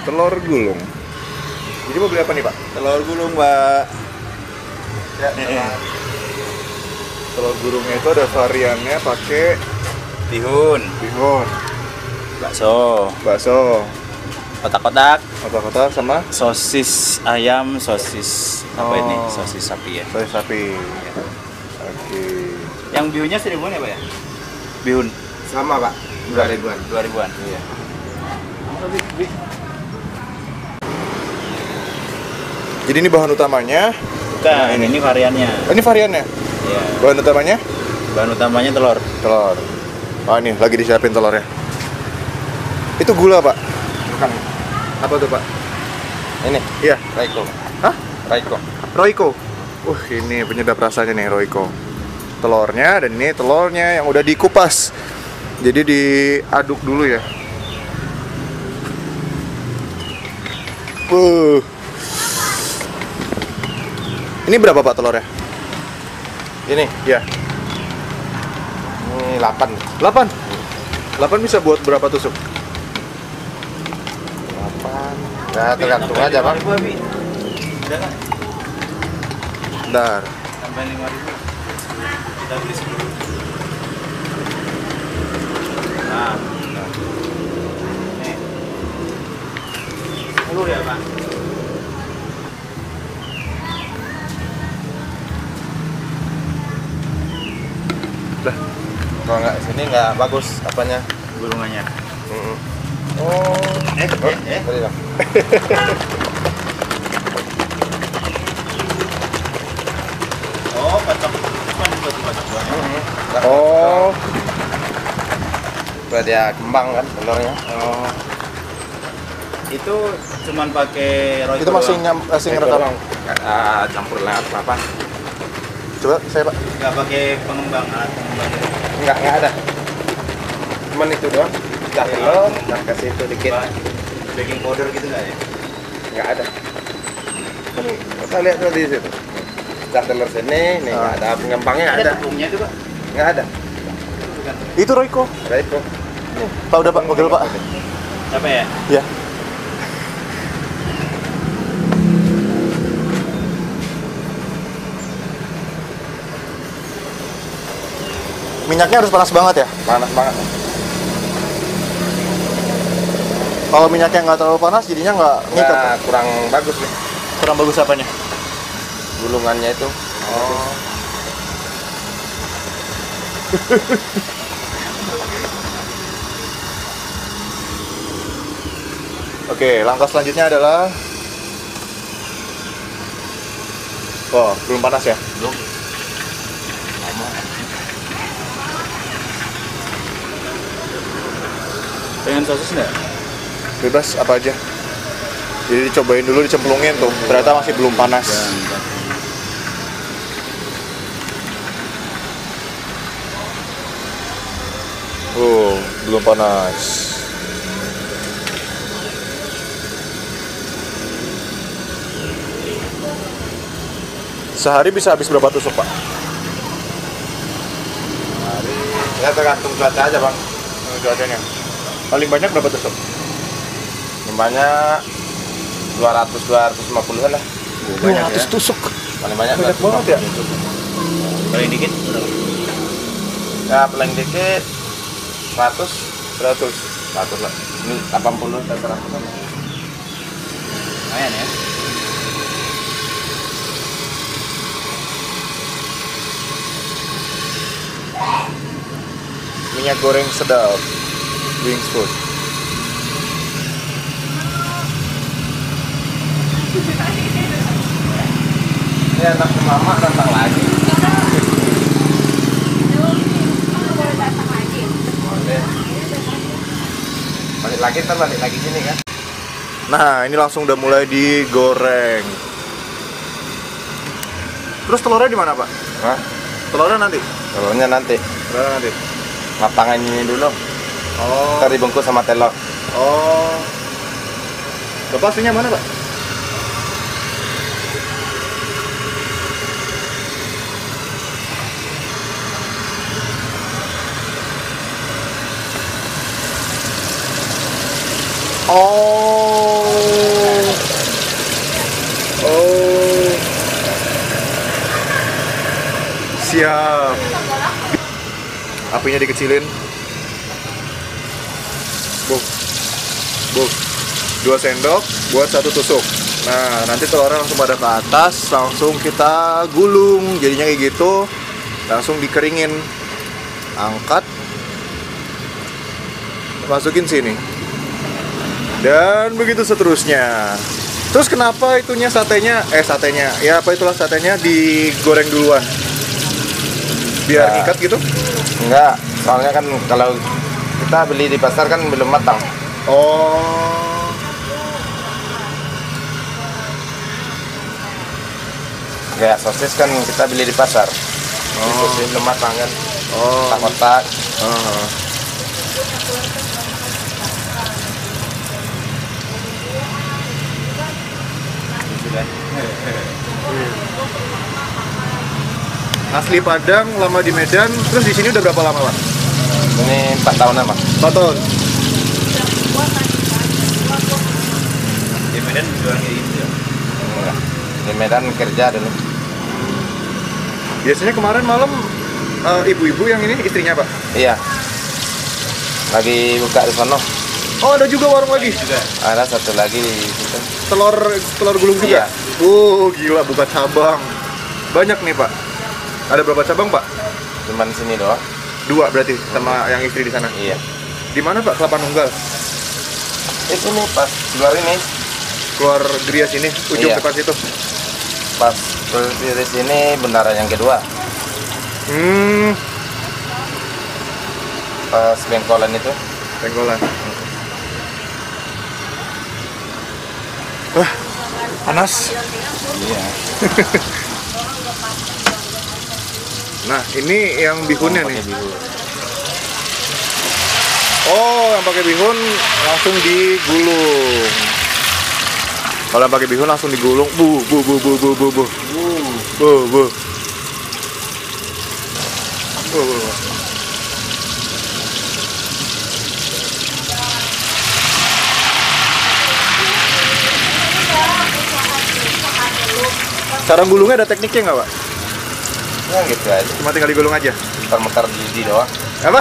telur gulung. Jadi mau beli apa nih Pak? Telur gulung, Mbak. Ya, telur gulungnya itu ada variannya pakai Bihun, bakso, kotak-kotak, sama sosis ayam, sosis apa ini? Sosis sapi ya. sosis sapi. Ya. Oke. Yang bihunnya 1.000-an ya, Pak ya? Bihun Sama Pak, 2.000-an. 2.000-an. Iya. Jadi ini bahan utamanya. Bukan, ini variannya. Oh, ini variannya. Iya. Bahan utamanya Bahan utamanya telur. telur. Oh, ini lagi disiapin telurnya. Itu gula, Pak. Bukan. Apa tuh, Pak? Ini, Iya. Royco. Hah? Royco. Royco. Ini penyedap rasanya nih Royco. Telurnya dan ini telurnya yang udah dikupas. Jadi diaduk dulu ya. Ini berapa Pak telurnya? Ini, Ya, ini 8. 8. 8 bisa buat berapa tusuk? 8. Ya, tergantung aja, Bang. 5.000, Abi. Udah kan? Bentar. Tambahin 5.000. Kita beli 10. Nah. Nih. 10 ya, Pak? Kalau nggak sini nggak bagus apanya. Gulungannya. Oh, Eh. tadi Bang. Oh, kocok. Cuma dikocok doang. Oh, Supaya dia kembang kan telurnya. Oh. Itu cuman pakai Royco itu masih doang. masih ngerekam. Campur lah apa? Coba saya Pak. Nggak pakai pengembang, alat pengembang gitu. Nggak ada. Cuman itu doang. Dah telur, dan kasih itu dikit. Baking powder gitu nggak ya? Nggak ada. Kan kita lihat tadi di situ. Dah telur sini, nih nggak ada pengembangnya Ada ada. tepungnya tuh, Pak. Nggak ada. Itu Royco. Royco. Pak udah Pak, mobil Pak. Capek ya? Ya. Minyaknya harus panas banget ya? Panas banget. Kalau minyaknya nggak terlalu panas, jadinya nggak ngikat. Nggak, kurang bagus nih Kurang bagus apanya? gulungannya itu. Oh. Oke, langkah selanjutnya adalah belum panas ya? Belum. Pengen sosis nggak? Bebas apa aja. Jadi dicobain dulu, dicemplungin tuh. Ternyata masih belum panas. Belum panas. Sehari bisa habis berapa tusuk, Pak? Ya tergantung cuaca aja Bang. Cuacanya. Paling banyak berapa tusuk? Banyak 200-250 lah. Banyak ya? tusuk. Paling banyak Banyak banget ya? Paling dikit berapa? Ya paling dikit 100 100. 100 lah. Ini 80 dan 100 lah. Lumayan ya? Minyak goreng sedap. Wings Food. Ini anak mama datang lagi. Balik lagi ntar balik lagi sini kan. Nah, ini langsung udah mulai digoreng. Terus telurnya di mana, Pak? Hah? Telurnya nanti. Telurnya nanti Telurnya nanti. matangan ini dulu. Oh. Ntar dibungkus sama telur. Oh. Bapak aslinya mana, Pak? Oh. Mantap. Apinya dikecilin. Buk. 2 sendok buat 1 tusuk. Nah, nanti telurnya langsung pada ke atas, langsung kita gulung. Jadinya kayak gitu, langsung dikeringin. Angkat. Masukin sini. Dan begitu seterusnya. Terus kenapa itunya satenya, ya apa itulah satenya digoreng duluan? Biar Nah. ngikat gitu? Enggak, soalnya kan kalau kita beli di pasar kan belum matang. Oh. Kayak sosis kan kita beli di pasar. Sosis belum matang kan. Oh. Kotak-kotak. Ah. Asli Padang, lama di Medan, terus di sini udah berapa lama, Pak? Ini 4 tahunan, Mas. 4 tahun. Di Medan jualan kayak gitu ya. Enggak. Di Medan kerja dulu. Biasanya kemarin malam ibu-ibu yang ini istrinya, Pak? Iya. Lagi buka di sono. Oh, ada juga warung lagi. Ada satu lagi di situ. Telur gulung juga. Iya. Gila buka cabang. Banyak nih, Pak. Ada berapa cabang, Pak? Cuman sini doang. 2 berarti sama yang istri di sana. Iya. Di mana, Pak? Kelapa Nunggal. Sini pas keluar ini. Keluar Gria sini, ujung Iya. depan situ. Pas dari sini bendara yang kedua. Pas bengkolan itu. Tenggolan. Wah, panas. Iya. Nah, ini yang bihunnya nih. Pakai bihun. Oh, yang pakai bihun langsung digulung. Kalau yang pakai bihun langsung digulung. Bu. Cara gulungnya ada tekniknya nggak, Pak? Ya gitu aja. Cuma tinggal digulung aja. Muter-muter lidi doang. Apa?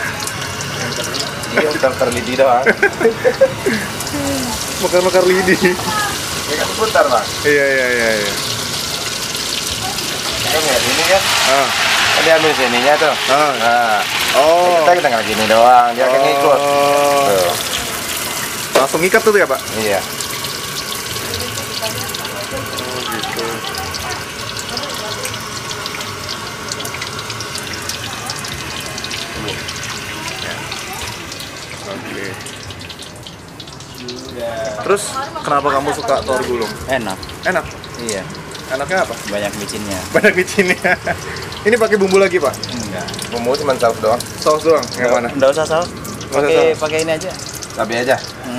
Iya, muter-muter lidi doang. Mekar-mekar lidi. Ya kan putar, Bang. Iya. Kan ya sini kan. Ah. Kan dia ambil sininya tuh. Ah. Nah, Oh. kita tinggal gini doang, dia akan ngikut. Tuh. Langsung ngikat tuh ya, Pak? Iya. Gitu. Oke. Terus kenapa kamu suka telur gulung? Enak. Enak. Iya. Enaknya apa? Banyak micinnya. Banyak micinnya. Ini pakai bumbu lagi, Pak? Enggak. Bumbu cuma saus doang. Saus doang. Yang mana? Enggak usah saus. Nggak usah saus. Pakai ini aja. Cabai aja.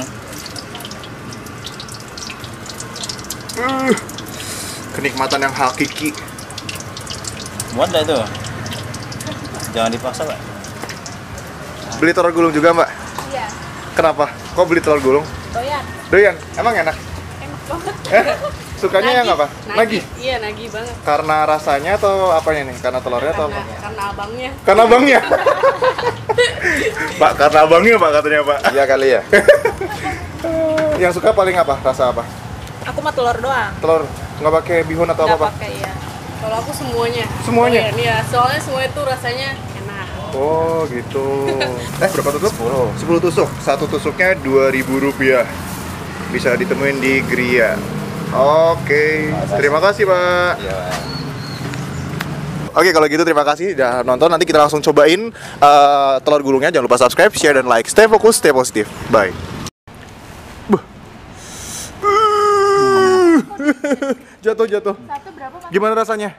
Kenikmatan yang hakiki. Muat dah itu. Jangan dipaksa, Pak. Beli telur gulung juga, Mbak? Iya, Kenapa? Kok beli telur gulung? doyan. Doyan. Emang enak? Enak banget. Sukanya yang apa? Nagih. Iya, nagih banget. Karena rasanya atau apanya nih? Karena telurnya atau apa? Karena abangnya. Karena abangnya. Pak, karena abangnya, Pak, katanya, Pak. Iya kali ya. Yang suka paling apa? Rasa apa? Aku mah telur doang. Telur nggak pakai bihun atau Nggak apa? pakai ya. Kalau aku semuanya. Semuanya? Doyan, iya, soalnya semua itu rasanya enak. Oh, gitu. Berapa tusuk? 10 tusuk. Satu tusuknya Rp2.000. Bisa ditemuin di Gria. Oke. Terima kasih, Pak. Iya. Oke, kalau gitu terima kasih udah nonton. Nanti kita langsung cobain telur gulungnya. Jangan lupa subscribe, share, dan like. Stay fokus, stay positif. Bye. Jatuh. Satu berapa, Pak? Gimana rasanya?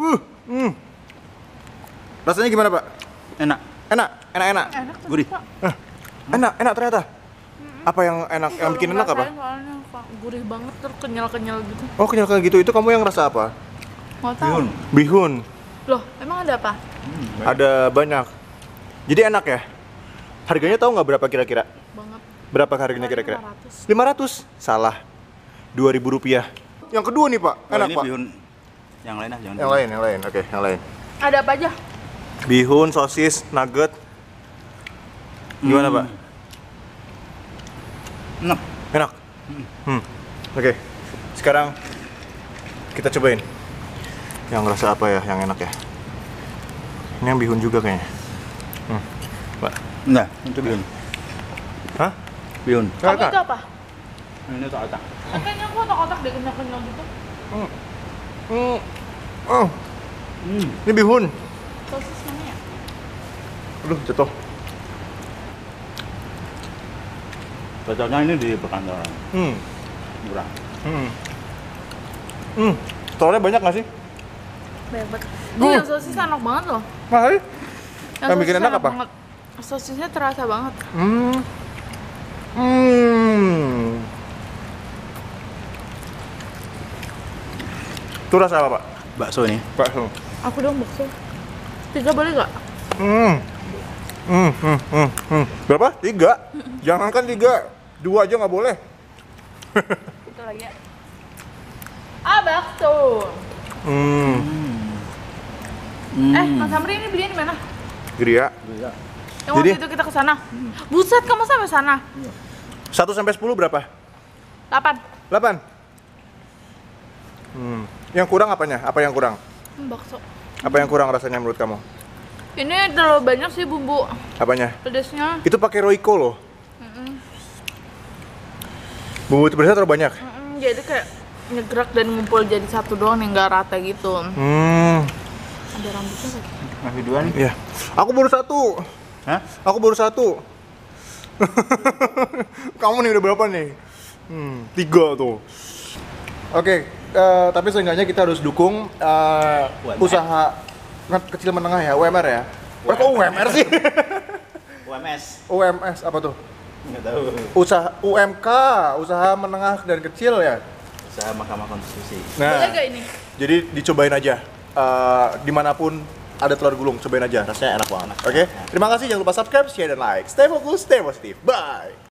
Rasanya gimana, Pak? Enak. Enak. Gurih. Enak ternyata. Apa yang enak? Yang bikin enak apa? Soalnya gurih banget, terus kenyal-kenyal gitu. Oh, kenyal gitu. Itu kamu yang rasa apa? Mau tahu? Bihun. Loh, emang ada apa? Ada banyak. Jadi enak ya? Harganya tahu nggak berapa kira-kira? Banget. Berapa harganya kira-kira? 500. 500. Salah. Rp2.000. Yang kedua nih, Pak. Oh, Enak, ini Pak. bihun yang lain ah, jangan. Yang lain. Oke, yang lain. Ada apa aja? Bihun, sosis, nugget. Gimana, Pak? Enak. Enak? Oke. Sekarang kita cobain. Yang rasa apa ya yang enak ya? Ini yang bihun juga kayaknya. Pak. Nah, itu bihun. Hah? Bihun. Kamu itu apa? Ini otak. Kayaknya aku otak-otak deh kenyal-kenyal gitu. Oh, ini bihun. Sosis mana ya? Aduh, jatuh. Cocoknya ini di perkantoran. Murah. Telurnya banyak nggak sih? Banyak banget. Yang sosis enak banget loh. Mahal. Yang sosis bikin enak apa? banget. Sosisnya terasa banget. Itu rasa apa, Pak? Bakso ini. Bakso. Aku dong bakso. 3 boleh nggak? Berapa? 3? Jangankan 3, 2 aja nggak boleh. Itu lagi ya. Bakso. Mas Samri ini belinya di mana? Gria. Yang waktu itu kita ke sana. Buset, kamu sampai sana. 1 sampai 10 berapa? 8. 8. Yang kurang apanya? Apa yang kurang? Bakso. Apa yang kurang rasanya menurut kamu? Ini terlalu banyak sih bumbu Apanya? pedasnya. Itu pakai Royco loh. Bumbu pedasnya terlalu banyak. Jadi kayak nyegerak dan ngumpul jadi satu doang yang nggak rata gitu. Ada rambutnya lagi. Masih dua nih. Iya. Aku baru 1. Hah? Aku baru 1. Kamu nih udah berapa nih? 3 tuh. Oke, tapi seenggaknya kita harus dukung usaha kecil menengah ya, UMR ya. Kok UMR sih? UMS. UMS apa tuh? Nggak tahu. Usaha UMK, usaha menengah dan kecil ya. Usaha Mahkamah Konstitusi. Boleh gak ini? Jadi dicobain aja. Dimanapun ada telur gulung, cobain aja. Rasanya enak banget. Oke? Terima kasih, jangan lupa subscribe, share, dan like. Stay fokus, stay positif. Bye!